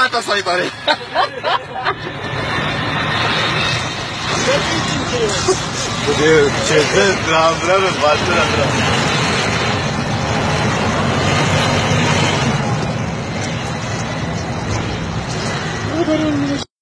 Gata, salutare! Ce dă, la îmbrămă, bată la îmbrămă.